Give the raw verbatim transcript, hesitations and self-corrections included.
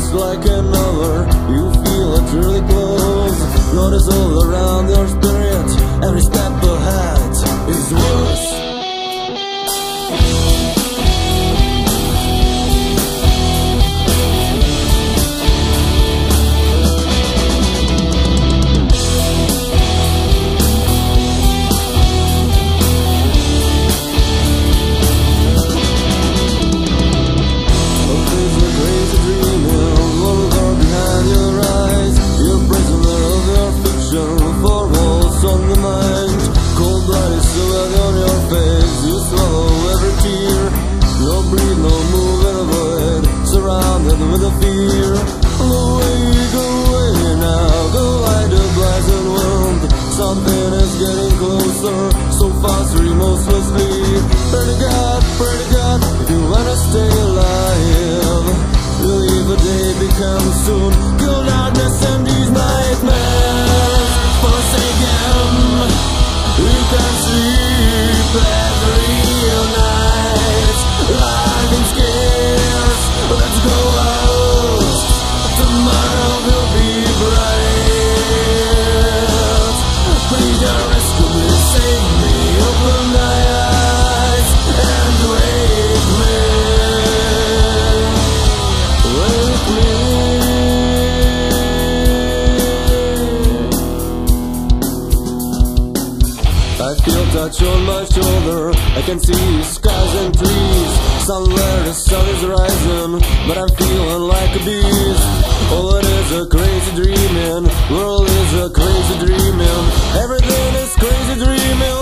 just like another. You feel it really close. Notice all around your spirit. Every step ahead is worse. On the mind, cold blood is sweat on your face. You swallow every tear. No breathe, no move and avoid. Surrounded with a fear. Go away, go away now. Go hide the blazing world. Something is getting closer. So fast, remorselessly. Pray to God, pray to God, if you wanna stay alive. Believe a day becomes soon. Kill darkness and these nightmares. Forsaken, you can sleep every night. Life in scares, let's go out. Tomorrow will be bright. Please rescue me, save me, open my eyes and wake me, wake me. I feel touch on my shoulder. I can see skies and trees. Somewhere the sun is rising, but I'm feeling like a beast. Oh, it is a crazy dreaming. World is a crazy dreaming. Everything is crazy dreaming.